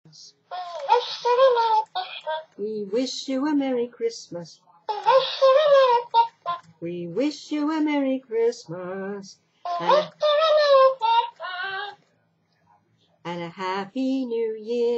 We wish you a Merry Christmas. We wish you a Merry Christmas and a Happy New Year.